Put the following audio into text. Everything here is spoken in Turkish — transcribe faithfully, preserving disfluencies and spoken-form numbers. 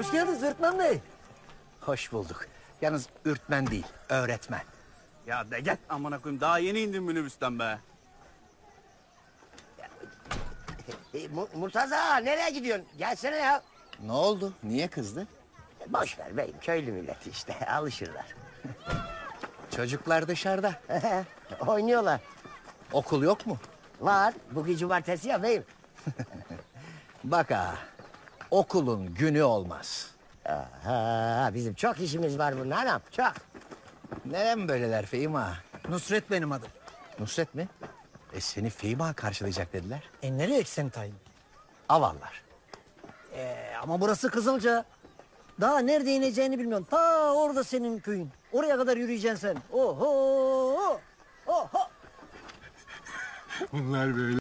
Hoş geldiniz öğretmen bey. Hoş bulduk. Yalnız ürtmen değil, öğretmen. Ya de git amına koyayım, daha yeni indim minibüsten be. E, Mu- Murtaza nereye gidiyorsun? Gelsene ya. Ne oldu? Niye kızdı? Boş ver beyim, köylü milleti işte, alışırlar. Çocuklar dışarıda. Oynuyorlar. Okul yok mu? Var, bugün cumartesi ya beyim. Bak ha, okulun günü olmaz. Aha, bizim çok işimiz var bunun anam, çok. Neden böyleler Fehim ağa? Nusret benim adım. Nusret mi? E seni Fehim ağa karşılayacak dediler. E nereye eksen tayin? Avallar. E, ama burası Kızılca. Daha nerede ineceğini bilmiyorum. Ta orada senin köyün. Oraya kadar yürüyeceksin sen. Oho! Oho! Bunlar böyle.